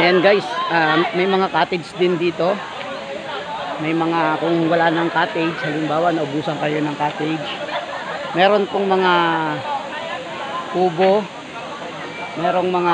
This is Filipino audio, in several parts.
Ayan guys, may mga cottage din dito. May mga, kung wala ng cottage, halimbawa naubusan kayo ng cottage, meron pong mga kubo, merong mga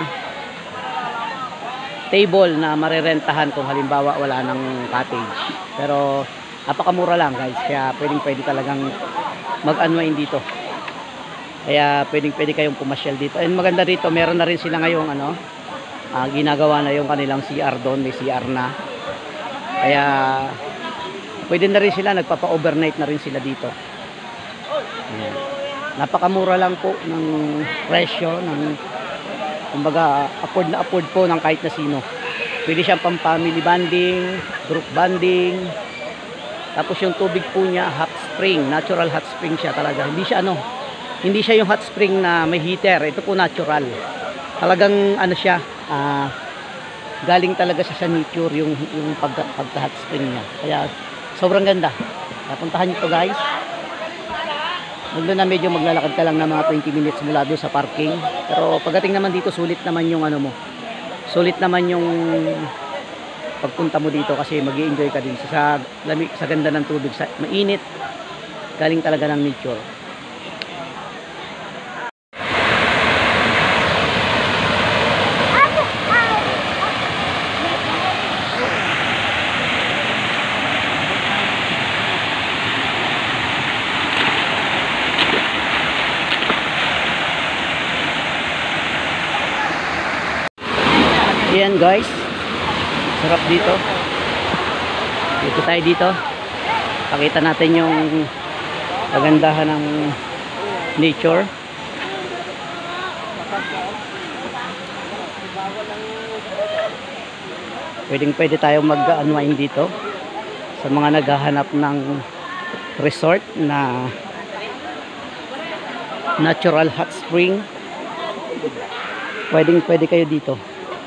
table na marerentahan kung halimbawa wala ng cottage. Pero napakamura lang guys, kaya pwede talagang mag-unwind dito. Kaya pwede kayong pumasyal dito. And maganda dito, meron na rin sila ngayong ginagawa na yung kanilang CR doon, may CR na. Kaya pwede na rin sila, nagpapa-overnight na rin sila dito. Ayan. Napakamura lang po ng presyo, kumbaga afford po ng kahit na sino. Pwede siyang pang family bonding, group bonding. Tapos yung tubig po niya hot spring, natural hot spring siya talaga. Hindi siya yung hot spring na may heater. Ito po natural. Talagang siya, galing talaga siya sa nature yung pagka hot spring niya. Kaya sobrang ganda. Puntahan niyo to guys. Doon na medyo maglalakad ka lang ng mga 20 minutes mula doon sa parking. Pero pagdating naman dito, sulit naman yung sulit naman yung pagpunta mo dito kasi mag-i-enjoy ka din sa ganda ng tubig, sa mainit, galing talaga ng nature. Ayan guys, sarap dito. Dito tayo dito. Pakita natin yung kagandahan ng nature. Pwede tayong mag-unwind dito sa mga naghahanap ng resort na natural hot spring. Pwede kayo dito.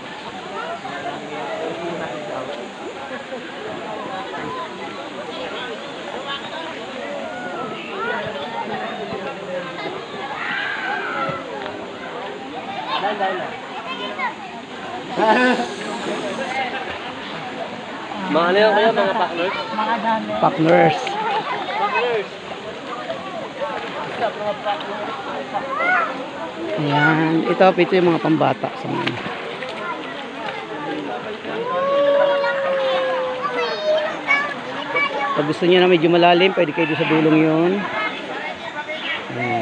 Mga ano yan kaya, mga partners? Mga dami. Partners. Ayan, ito yung mga pambata sa mga. Pag gusto niyo na medyo malalim, pwede kayo doon sa dulong yun. Ayan.